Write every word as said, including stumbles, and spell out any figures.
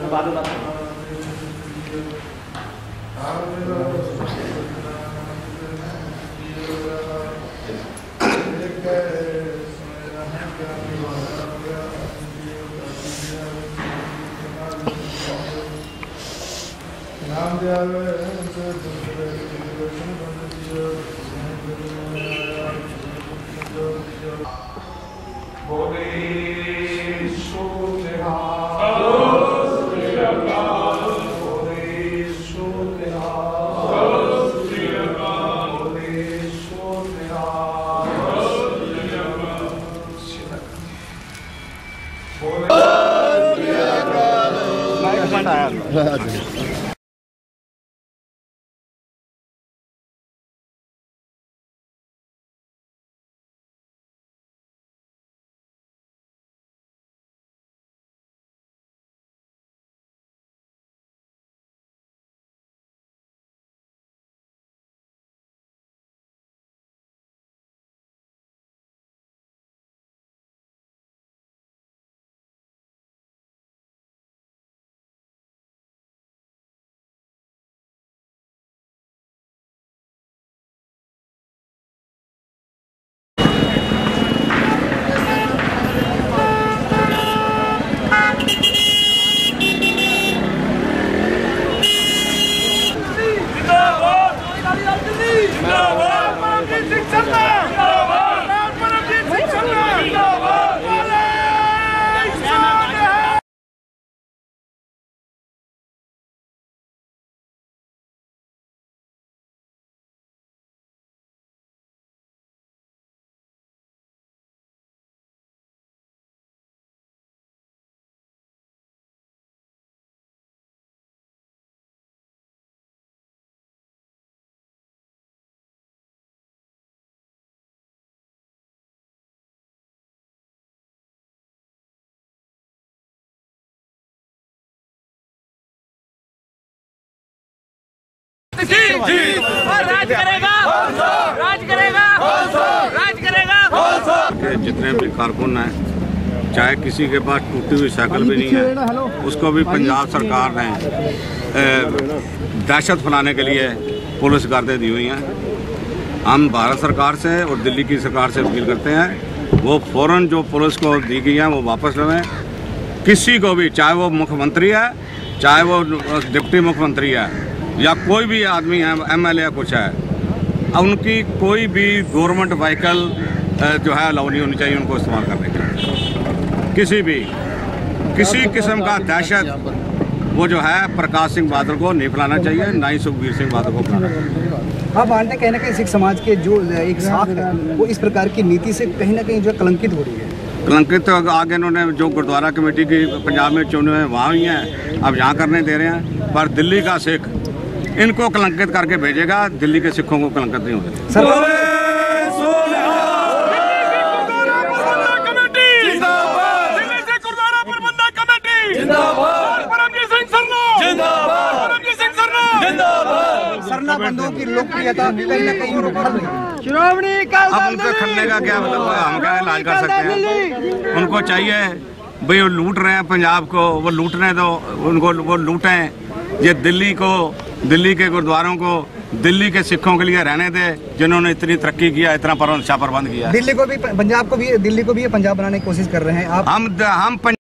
बाद में राज करेगा, राज करेगा, राज करेगा। जितने भी कारकुन हैं, चाहे किसी के पास टूटी हुई साइकिल भी नहीं है, उसको भी पंजाब सरकार ने दहशत फैलाने के लिए पुलिस गार्डें दी हुई हैं। हम भारत सरकार से और दिल्ली की सरकार से अपील करते हैं वो फौरन जो पुलिस को दी गई है वो वापस लें। किसी को भी, चाहे वो मुख्यमंत्री है, चाहे वो डिप्टी मुख्यमंत्री है या कोई भी आदमी है, एमएलए कुछ है, उनकी कोई भी गवर्नमेंट व्हीकल जो है अलाउ नहीं होनी चाहिए उनको इस्तेमाल करने के। किसी भी किसी किस्म का दहशत वो जो है प्रकाश सिंह बादल को नहीं फैलाना चाहिए, ना ही सुखबीर सिंह बादल को फैलाना चाहिए। आप मानते हैं कहीं ना कहीं सिख समाज के जो एक साथ है वो इस प्रकार की नीति से कहीं ना कहीं जो कलंकित हो रही है? कलंकित तो आगे इन्होंने जो गुरुद्वारा कमेटी की पंजाब में चुने हैं वहाँ हुई हैं, अब यहाँ करने दे रहे हैं, पर दिल्ली का सिख इनको कलंकित करके भेजेगा, दिल्ली के सिखों को कलंकित नहीं होगा। सर सरना बंधुओं की लोकप्रियता कहीं ना कहीं श्रोमणी अब उनका खलने का क्या मतलब, हम क्या इलाज कर सकते हैं? उनको चाहिए भाई वो लूट रहे हैं पंजाब को, वो लूटने दो उनको, वो लूटें। ये दिल्ली को, दिल्ली के गुरुद्वारों को, दिल्ली के सिखों के लिए रहने दे जिन्होंने इतनी तरक्की किया, इतना अच्छा प्रबंध किया। दिल्ली को भी, पंजाब को भी, दिल्ली को भी पंजाब बनाने की कोशिश कर रहे हैं आप। हम हम